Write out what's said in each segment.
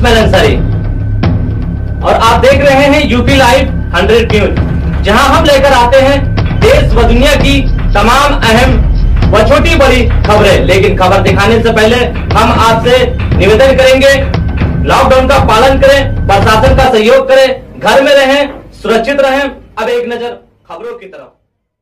उस्मान अंसारी और आप देख रहे हैं यूपी लाइव 100 न्यूज, जहां हम लेकर आते हैं देश व दुनिया की तमाम अहम व छोटी बड़ी खबरें। लेकिन खबर दिखाने से पहले हम आपसे निवेदन करेंगे, लॉकडाउन का पालन करें, प्रशासन का सहयोग करें, घर में रहें, सुरक्षित रहें। अब एक नजर खबरों की तरफ।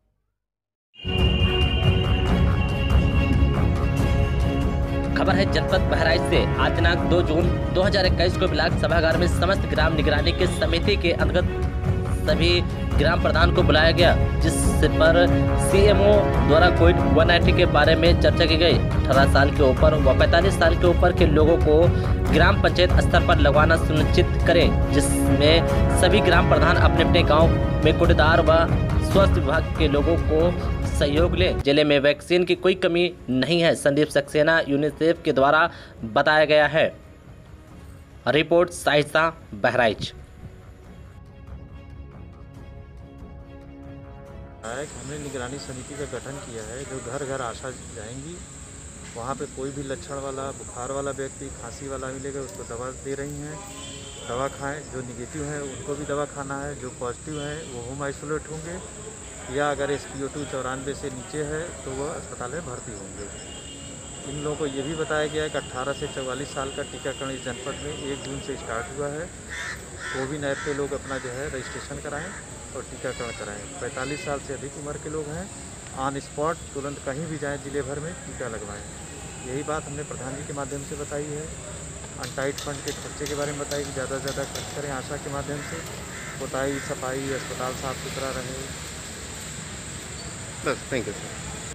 खबर है जनपद बहराइच से। आज दिनांक 2 जून 2021 को ब्लॉक सभागार में समस्त ग्राम निगरानी के समिति के अंतर्गत सभी ग्राम प्रधान को बुलाया गया, जिस पर सीएमओ द्वारा कोविड-19 के बारे में चर्चा की गई। 18 साल के ऊपर व 45 साल के ऊपर के लोगों को ग्राम पंचायत स्तर पर लगवाना सुनिश्चित करें, जिसमें सभी ग्राम प्रधान अपने अपने गाँव में कोटेदार व स्वास्थ्य विभाग के लोगों को सहयोग लें। जिले में वैक्सीन की कोई कमी नहीं है, संदीप सक्सेना यूनिसेफ के द्वारा बताया गया है। रिपोर्ट साहिस्ता बहराइच। हमने निगरानी समिति का गठन किया है, जो घर घर आशा जाएंगी। वहाँ पे कोई भी लक्षण वाला, बुखार वाला व्यक्ति, खांसी वाला मिलेगा, उसको दवा दे रही हैं, दवा खाएं। जो निगेटिव है उनको भी दवा खाना है, जो पॉजिटिव है वो होम आइसोलेट होंगे, या अगर SpO2 94 से नीचे है तो वह अस्पताल में भर्ती होंगे। इन लोगों को ये भी बताया गया है कि 18 से 44 साल का टीकाकरण इस जनपद में 1 जून से स्टार्ट हुआ है। कोविन ऐप पे लोग अपना जो है रजिस्ट्रेशन कराएं और टीकाकरण कराएं। 45 साल से अधिक उम्र के लोग हैं, ऑन स्पॉट तुरंत कहीं भी जाएं, जिले भर में टीका लगवाएं। यही बात हमने प्रधान जी के माध्यम से बताई है। अनटाइड फंड के खर्चे के बारे में बताई कि ज़्यादा से ज़्यादा खर्च करें आशा के माध्यम से, पुताई सफाई, अस्पताल साफ सुथरा रहे। बस, थैंक यू सर।